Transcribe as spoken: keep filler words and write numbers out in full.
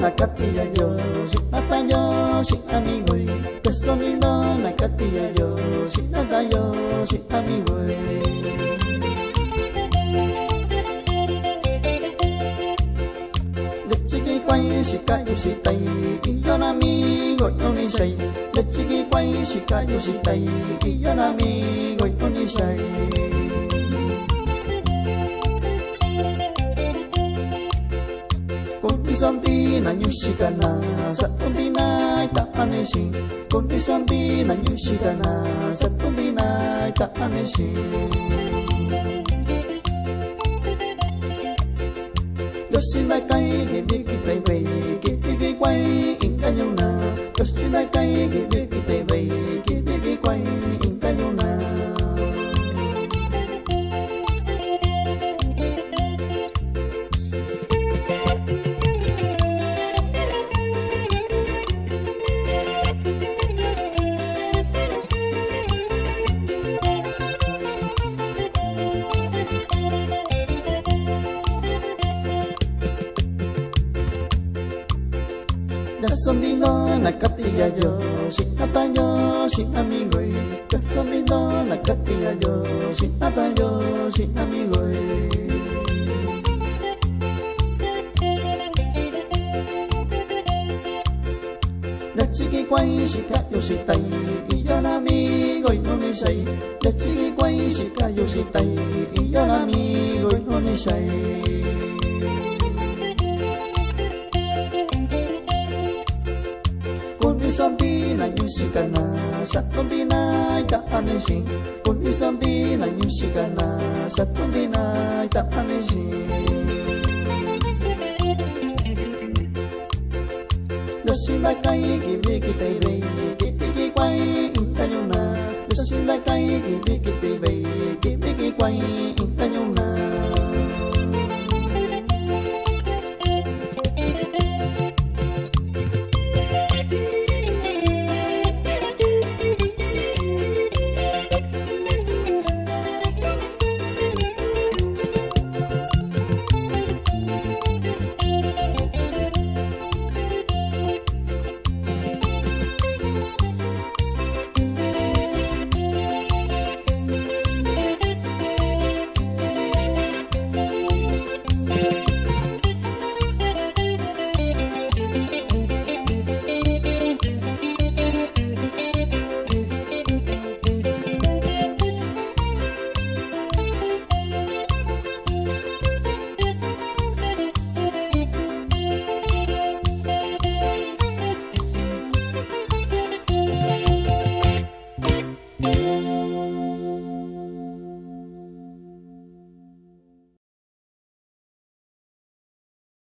nakatiya yo, sinata yo, sin amigo. Que son lindo, nakatiya yo, sinata yo, sin amigo. Quay si ca yo si tay y yo na mi gọi con đi say để chỉ khi quay si ca yo si tay y yo na mi gọi con đi say con đi son đi na như si ca na sát con đi na ta anh si con đi son đi na như si ca na sát con đi na ta anh si xin lại cây cái biết cái tay về cái biết cái quay in cả nhau na tôi xin lại cây cái biết cái tay về cái biết cái quay in cả nhau na son lindo, nakatiya yo, sinata yo, sin amigo. Que son lindo, nakatiya yo, sinata yo, sin amigo. Để chỉ khi quay si ca yo si tay, y yo na mi gọi nó đi say. Để chỉ khi quay si ca yo si tay, y yo na mi gọi nó đi say. Son đi là như si ca na sát con đi na ta anh si con đi son đi là như si ca na sát con đi na ta anh si đó xin lại cây cái về cái tay về cái về cái quay in cả nhau na đó xin lại cây cái về cái tay về cái về cái quay